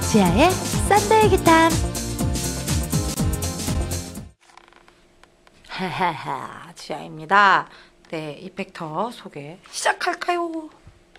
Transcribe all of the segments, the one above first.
지아의 썬데이 기탐. 하하하, 지아입니다. 네, 이펙터 소개 시작할까요?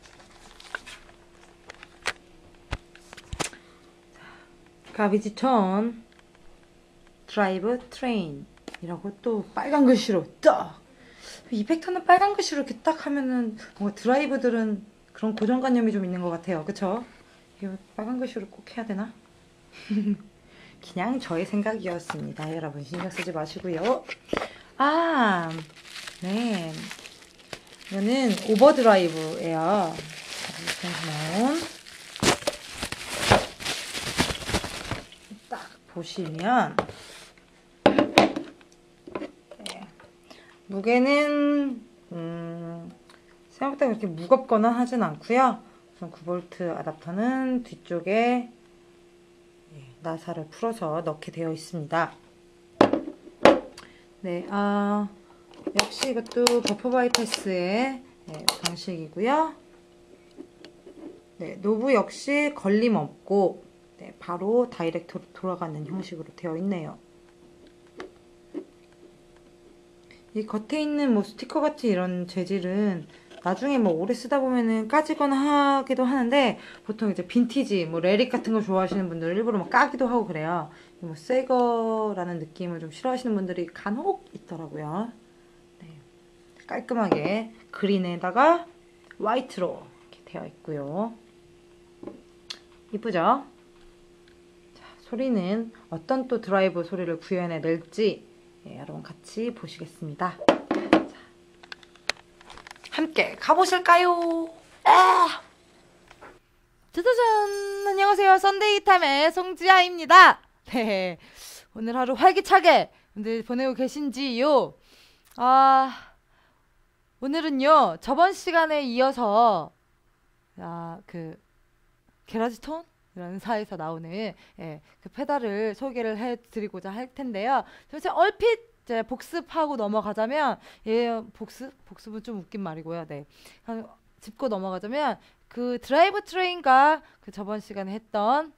가비지 톤 드라이브 트레인이라고 또 빨간 글씨로 딱. 이펙터는 빨간 글씨로 이렇게 딱 하면은 뭔가 드라이브들은 그런 고정관념이 좀 있는 것 같아요. 그쵸? 이거 빨간 글씨로 꼭 해야 되나? 그냥 저의 생각이었습니다. 여러분 신경 쓰지 마시고요. 아, 네. 이거는 오버드라이브예요. 나온 딱 보시면 네. 무게는 생각보다 그렇게 무겁거나 하진 않고요. 9V 아답터는 뒤쪽에 나사를 풀어서 넣게 되어 있습니다. 네, 역시 이것도 버퍼 바이패스의 방식이고요. 네, 노브 역시 걸림 없고 바로 다이렉트로 돌아가는 형식으로 되어 있네요. 이 겉에 있는 뭐 스티커 같이 이런 재질은 나중에 뭐 오래 쓰다 보면은 까지거나 하기도 하는데, 보통 이제 빈티지, 뭐 레릭 같은 거 좋아하시는 분들은 일부러 막 까기도 하고 그래요. 뭐 새 거라는 느낌을 좀 싫어하시는 분들이 간혹 있더라고요. 네. 깔끔하게 그린에다가 화이트로 이렇게 되어 있고요. 이쁘죠? 자, 소리는 어떤 또 드라이브 소리를 구현해낼지 여러분 같이 보시겠습니다. 함께 가보실까요? 짜자잔! 안녕하세요. 썬데이 탐의 송지아입니다. 네, 오늘 하루 활기차게 보내고 계신지요? 오늘은요, 저번 시간에 이어서 그 게라지톤? 이라는 사에서 나오는 그 페달을 소개를 해드리고자 할 텐데요. 제가 얼핏 이제 복습하고 넘어가자면, 복습은 좀 웃긴 말이고요. 네, 짚고 넘어가자면 그 드라이브 트레인과 그 저번 시간에 했던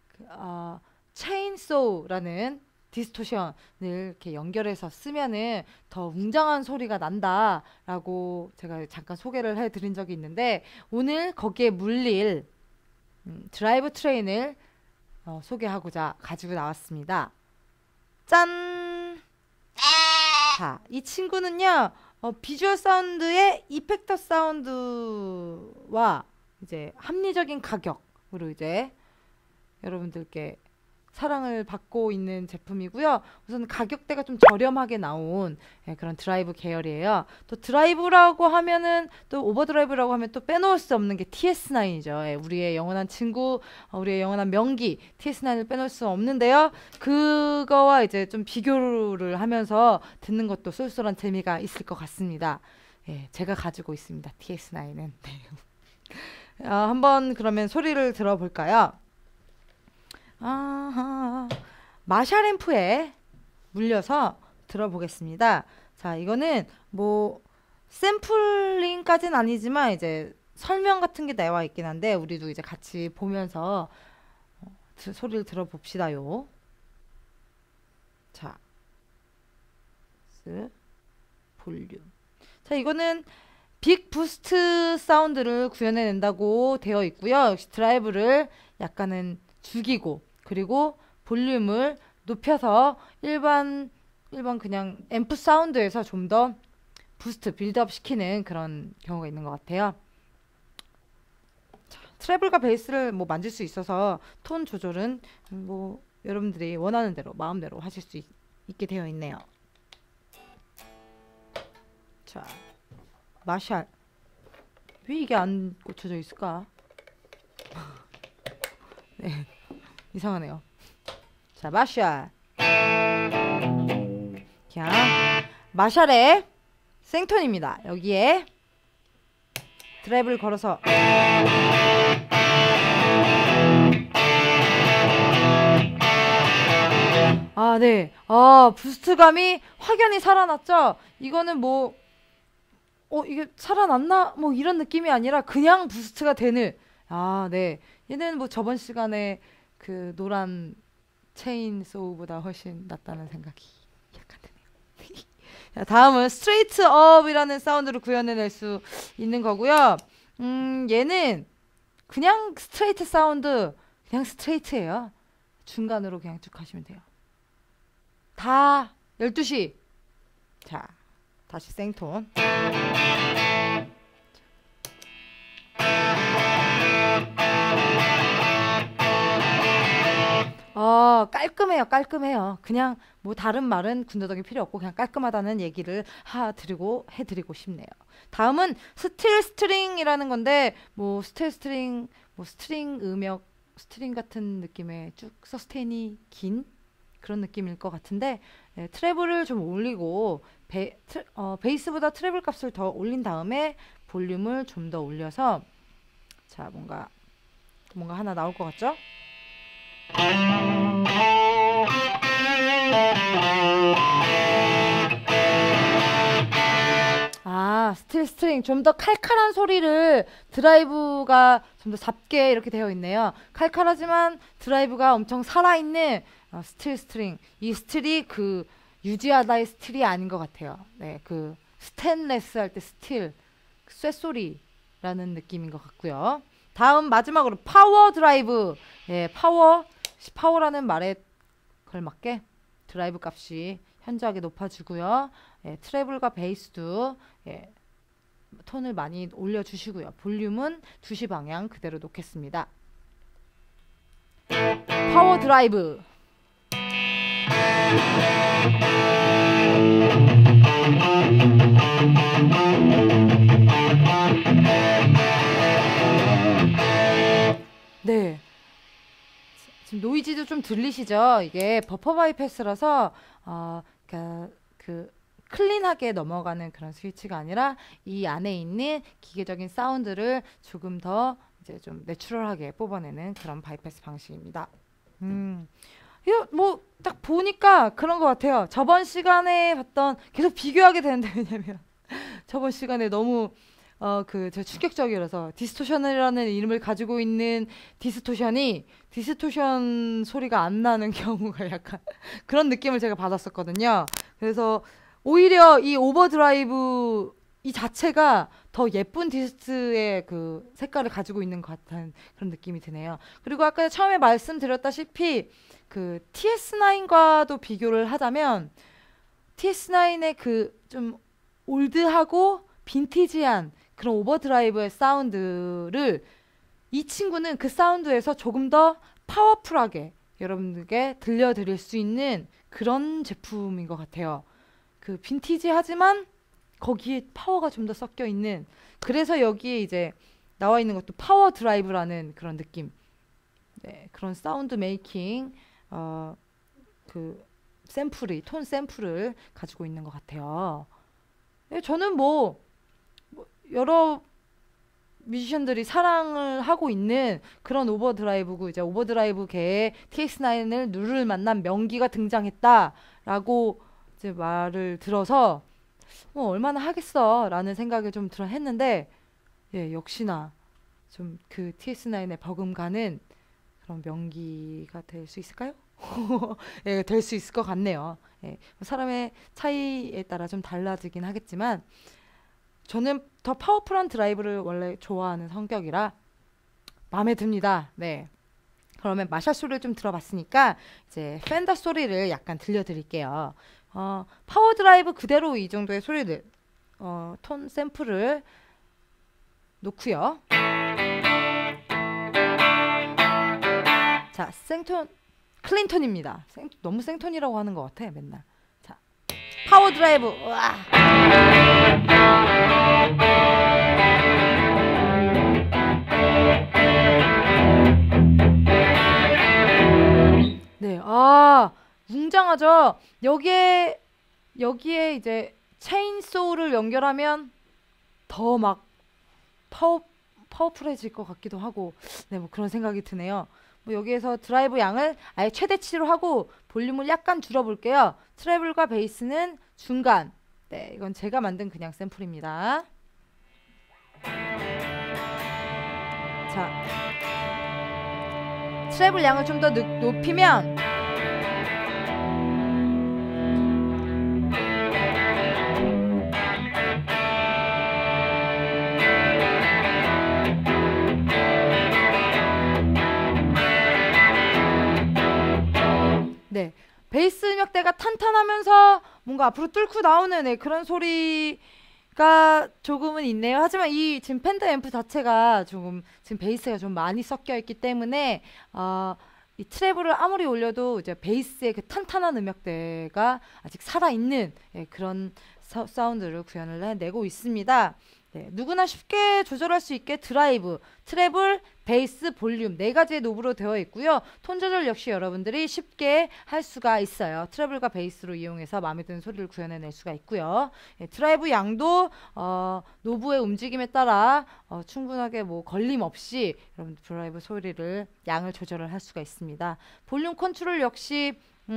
체인소우라는 디스토션을 이렇게 연결해서 쓰면은 더 웅장한 소리가 난다라고 제가 잠깐 소개를 해드린 적이 있는데, 오늘 거기에 물릴 드라이브 트레인을 소개하고자 가지고 나왔습니다. 짠! 자, 이 친구는요, 비주얼 사운드의 이펙터 사운드와 이제 합리적인 가격으로 이제 여러분들께 사랑을 받고 있는 제품이고요. 우선 가격대가 좀 저렴하게 나온 그런 드라이브 계열이에요. 또 드라이브라고 하면은, 또 오버드라이브라고 하면 또 빼놓을 수 없는 게 TS9이죠. 우리의 영원한 친구, 우리의 영원한 명기 TS9을 빼놓을 수 없는데요. 그거와 이제 좀 비교를 하면서 듣는 것도 쏠쏠한 재미가 있을 것 같습니다. 제가 가지고 있습니다. TS9은. 한번 그러면 소리를 들어볼까요? 마샬 앰프에 물려서 들어보겠습니다. 자, 이거는 뭐 샘플링까지는 아니지만 이제 설명 같은 게 나와 있긴 한데, 우리도 이제 같이 보면서 소리를 들어봅시다요. 자, 볼륨. 자, 이거는 빅 부스트 사운드를 구현해낸다고 되어 있고요. 역시 드라이브를 약간은 죽이고, 그리고 볼륨을 높여서 일반 그냥 앰프 사운드에서 좀 더 부스트, 빌드업 시키는 그런 경우가 있는 것 같아요. 자, 트래블과 베이스를 뭐 만질 수 있어서 톤 조절은 뭐 여러분들이 원하는 대로 마음대로 하실 수 있게 되어 있네요. 자, 마샬. 왜 이게 안 꽂혀져 있을까? 네, 이상하네요. 자, 마샬. 자, 마샬의 생톤입니다. 여기에 드라이브를 걸어서 네. 부스트감이 확연히 살아났죠? 이거는 뭐 이게 살아났나? 뭐 이런 느낌이 아니라 그냥 부스트가 되는. 네. 얘는 뭐 저번 시간에 그 노란 체인소우보다 훨씬 낫다는 생각이 약간 드네요. 자, 다음은 스트레이트 업이라는 사운드를 구현해낼 수 있는 거고요. 얘는 그냥 스트레이트 사운드, 그냥 스트레이트예요. 중간으로 그냥 쭉 하시면 돼요. 다 12시. 자, 다시 생톤. 깔끔해요. 깔끔해요. 그냥 뭐 다른 말은 군더더기 필요 없고 그냥 깔끔하다는 얘기를 해드리고 싶네요. 다음은 스틸 스트링이라는 건데 뭐 스틸 스트링, 뭐 스트링 음역, 스트링 같은 느낌의 쭉 서스테인이 긴 그런 느낌일 것 같은데 트래블을 좀 올리고 베이스보다 트래블 값을 더 올린 다음에 볼륨을 좀 더 올려서 자 뭔가 하나 나올 것 같죠? 스틸 스트링 좀 더 칼칼한 소리를 드라이브가 좀 더 잡게 이렇게 되어 있네요. 칼칼하지만 드라이브가 엄청 살아있는 스틸 스트링. 이 스틸이 그 유지하다의 스틸이 아닌 것 같아요. 네, 그 스테인레스 할 때 스틸 쇳소리라는 느낌인 것 같고요. 다음 마지막으로 파워 드라이브. 예, 파워라는 말에 걸맞게 드라이브 값이 현저하게 높아지고요. 예, 트래블과 베이스도 톤을 많이 올려주시고요. 볼륨은 2시 방향 그대로 놓겠습니다. 파워 드라이브. 네. 지금 노이즈도 좀 들리시죠? 이게 버퍼 바이패스라서 그 클린하게 넘어가는 그런 스위치가 아니라 이 안에 있는 기계적인 사운드를 조금 더 이제 좀 내추럴하게 뽑아내는 그런 바이패스 방식입니다. 이거 뭐 딱 보니까 그런 것 같아요. 저번 시간에 봤던 계속 비교하게 되는데 왜냐면 저번 시간에 너무 저 충격적이라서 디스토션이라는 이름을 가지고 있는 디스토션 소리가 안 나는 경우가 약간 그런 느낌을 제가 받았었거든요. 그래서 오히려 이 오버드라이브 이 자체가 더 예쁜 디스트의 그 색깔을 가지고 있는 것 같은 그런 느낌이 드네요. 그리고 아까 처음에 말씀드렸다시피 그 TS9과도 비교를 하자면 TS9의 그 좀 올드하고 빈티지한 그런 오버드라이브의 사운드를 이 친구는 그 사운드에서 조금 더 파워풀하게 여러분들께 들려드릴 수 있는 그런 제품인 것 같아요. 그 빈티지하지만 거기에 파워가 좀 더 섞여 있는, 그래서 여기에 이제 나와 있는 것도 파워 드라이브라는 그런 느낌. 네, 그런 사운드 메이킹 그 톤 샘플을 가지고 있는 것 같아요. 네, 저는 뭐 여러 뮤지션들이 사랑을 하고 있는 그런 오버드라이브고, 이제 오버드라이브계에 TX9을 누를 만난 명기가 등장했다라고 이제 말을 들어서 얼마나 하겠어 라는 생각을 좀 했는데, 예, 역시나 좀 그 TS9의 버금가는 그런 명기가 될 수 있을까요? 예, 될 수 있을 것 같네요. 예, 사람의 차이에 따라 좀 달라지긴 하겠지만 저는 더 파워풀한 드라이브를 원래 좋아하는 성격이라 마음에 듭니다. 네. 그러면 마샬 소리를 좀 들어봤으니까 이제 펜더 소리를 약간 들려드릴게요. 파워 드라이브 그대로 이 정도의 소리들, 톤 샘플을 놓고요. 자, 생톤, 클린톤입니다. 너무 생톤이라고 하는 것 같아, 맨날. 자, 파워 드라이브. 우와. 네, 웅장하죠? 여기에 이제 체인소울을 연결하면 더 막 파워풀해질 것 같기도 하고, 네, 뭐 그런 생각이 드네요. 뭐 여기에서 드라이브 양을 아예 최대치로 하고 볼륨을 약간 줄여볼게요. 트래블과 베이스는 중간. 네, 이건 제가 만든 그냥 샘플입니다. 자, 트래블 양을 좀 더 높이면 네, 베이스 음역대가 탄탄하면서 뭔가 앞으로 뚫고 나오는 그런 소리가 조금은 있네요. 하지만 이 지금 팬더 앰프 자체가 조금 지금 베이스가 좀 많이 섞여 있기 때문에 이 트래블을 아무리 올려도 이제 베이스의 그 탄탄한 음역대가 아직 살아있는 그런 사운드를 구현을 해내고 있습니다. 네, 누구나 쉽게 조절할 수 있게 드라이브, 트래블, 베이스, 볼륨 4가지의 노브로 되어 있고요. 톤 조절 역시 여러분들이 쉽게 할 수가 있어요. 트래블과 베이스로 이용해서 마음에 드는 소리를 구현해낼 수가 있고요. 드라이브 양도 노브의 움직임에 따라 충분하게 뭐 걸림 없이 여러분 드라이브 소리를 양을 조절을 할 수가 있습니다. 볼륨 컨트롤 역시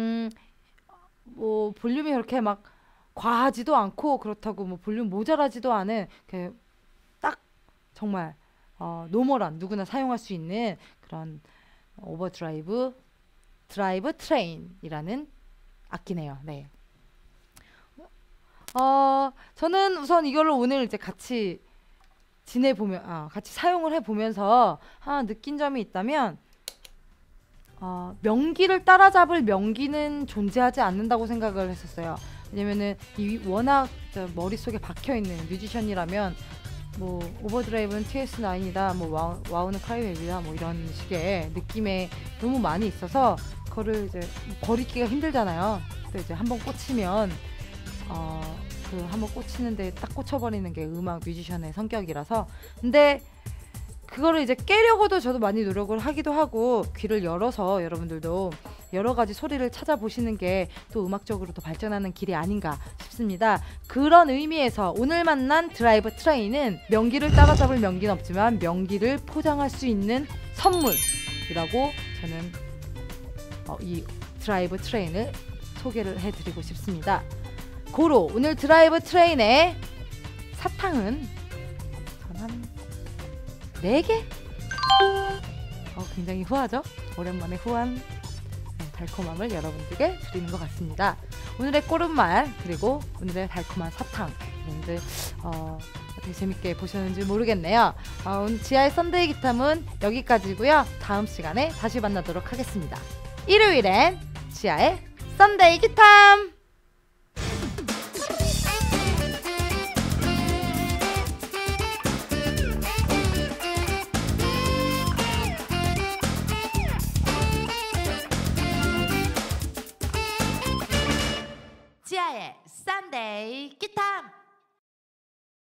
뭐 볼륨이 그렇게 막 과하지도 않고 그렇다고 뭐 볼륨 모자라지도 않은 딱 정말 노멀한 누구나 사용할 수 있는 그런 오버드라이브 드라이브 트레인이라는 악기네요. 네. 저는 우선 이걸로 오늘 이제 같이 같이 사용을 해보면서 하나 느낀 점이 있다면 명기를 따라잡을 명기는 존재하지 않는다고 생각을 했었어요. 왜냐면은 워낙 머릿속에 박혀있는 뮤지션이라면 뭐 오버드라이브는 TS9이다 뭐 와우는 크라이베이비다 뭐 이런 식의 느낌에 너무 많이 있어서 그거를 이제 버리기가 힘들잖아요. 또 이제 한번 꽂히면 그 한번 꽂히는데 딱 꽂혀버리는 게 음악 뮤지션의 성격이라서. 근데 그거를 이제 깨려고도 저도 많이 노력을 하기도 하고 귀를 열어서 여러분들도 여러 가지 소리를 찾아보시는 게 또 음악적으로 더 발전하는 길이 아닌가 싶습니다. 그런 의미에서 오늘 만난 드라이브 트레인은 명기를 따라잡을 명기는 없지만 명기를 포장할 수 있는 선물이라고 저는 이 드라이브 트레인을 소개를 해드리고 싶습니다. 고로 오늘 드라이브 트레인의 사탕은 한 4개? 굉장히 후하죠? 오랜만에 후한 달콤함을 여러분들께 드리는 것 같습니다. 오늘의 꼬른말 그리고 오늘의 달콤한 사탕 여러분들 어떻게 재밌게 보셨는지 모르겠네요. 오늘 지하의 썬데이 기탐은 여기까지고요. 다음 시간에 다시 만나도록 하겠습니다. 일요일엔 지하의 썬데이 기탐! 지하의 썬데이 기탐.